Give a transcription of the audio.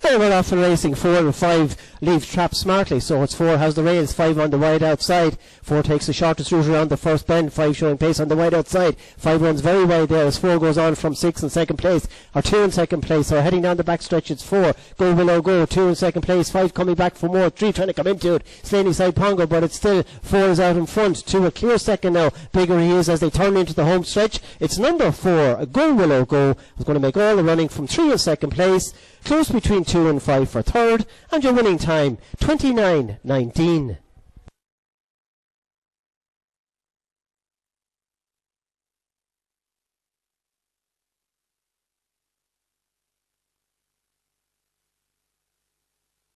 Very well off the racing. 4 and 5 leave trap smartly, so it's 4 has the rails, 5 on the wide outside. 4 takes the shortest route around the first bend, 5 showing pace on the wide outside. 5 runs very wide there as 4 goes on from 6 in second place, or 2 in second place. So heading down the back stretch, it's 4. Go Willow Go, 2 in second place, 5 coming back for more, 3 trying to come into it. Slaney side Pongo, but it's still 4 is out in front. 2 a clear second now. Bigger he is as they turn into the home stretch. It's number 4, Go Willow Go, is going to make all the running from 3 in second place. Close between 2 and 5 for third, and your winning time 29.19.